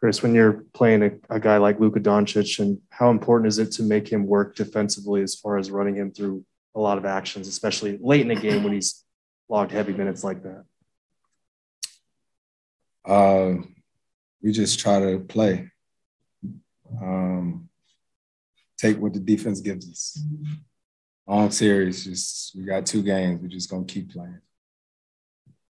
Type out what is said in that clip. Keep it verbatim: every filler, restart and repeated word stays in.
Chris, when you're playing a, a guy like Luka Doncic, and how important is it to make him work defensively as far as running him through a lot of actions, especially late in the game when he's logged heavy minutes like that? Uh, we just try to play. Um, take what the defense gives us. Long series, just we got two games. We're just gonna keep playing.